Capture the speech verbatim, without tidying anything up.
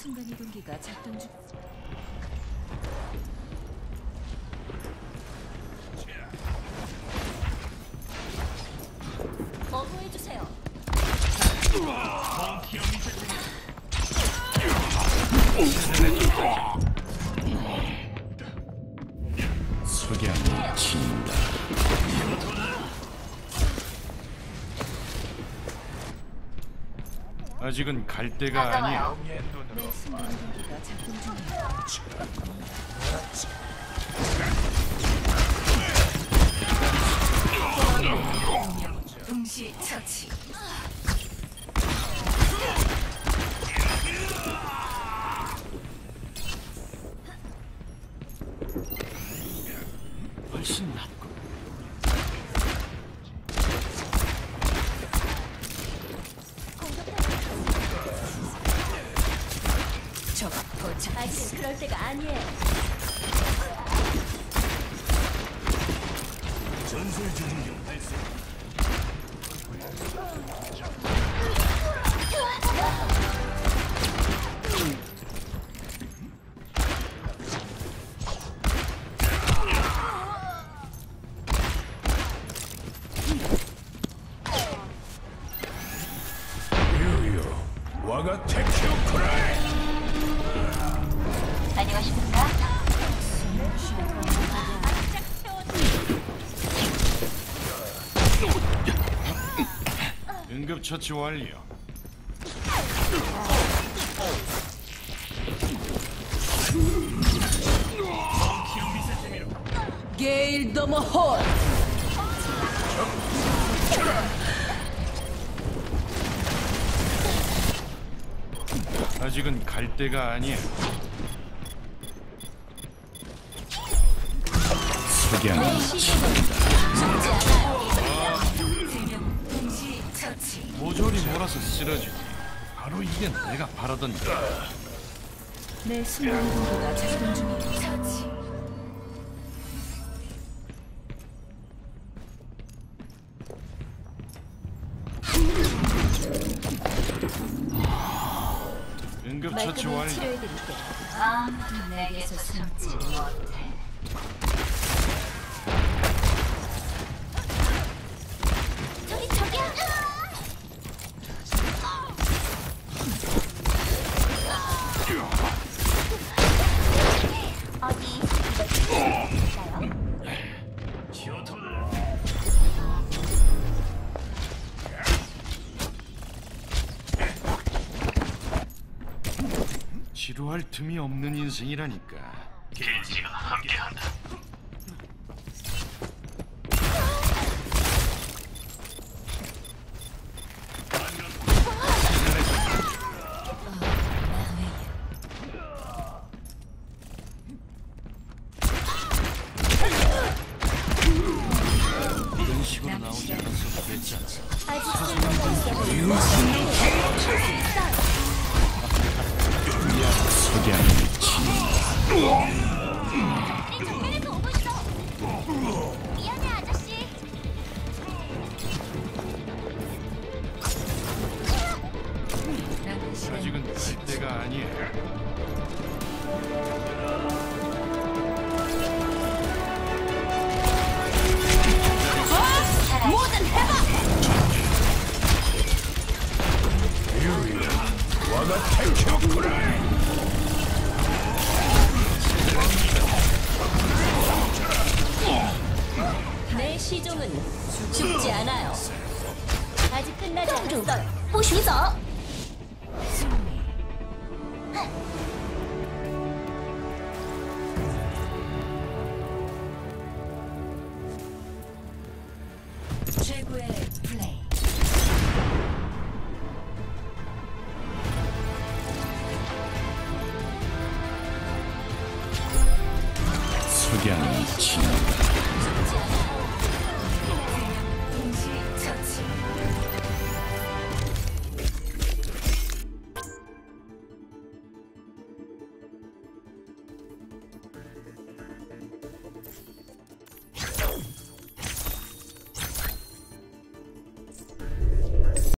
순간이동기가 작동 중. 어부해주세요. 석양이 진다. 아직은 갈 때가 아니야. 내 순간이동기가 작동 중이야. 동시 처치. 훨씬 낫고. 저거 도착. 아직 그럴 때가 아니에요. 전술 전용 발사. 유유, 와가 테키오쿠라이. 안녕하십니까? 응급처치 완료. 게일 더머 홀. 아직은 갈 때가 아니야. 석양이 진다. 동시 처치. 모조리 몰아서 쓰러지. 바로 이게 내가 바라던 거. 내 순간이동기가 작동 중이야. 처치. 응급처치 말끔히 완료. 치료해드릴게. 아무도 내게서 숨지 못해. 저기 저기야! 어디 있을까요? 지루할 틈이 없는 인생이라니까. 길지가 함께한다. 이런 식으로 나오지 않았어도 됐잖아. 아직 쓸모가 있어. 석양이 진다. 내 정면에서 오고 있어! 미안해, 아저씨! 남은 시간 아직은 갈 때가 아니야. 모든 해봐. 유유, 와가 테키오쿠라이. 내 시종은 죽지 않아요. 아직 끝나지 않았어요. 不许走！ 최고의 플레이. 석양이 진다.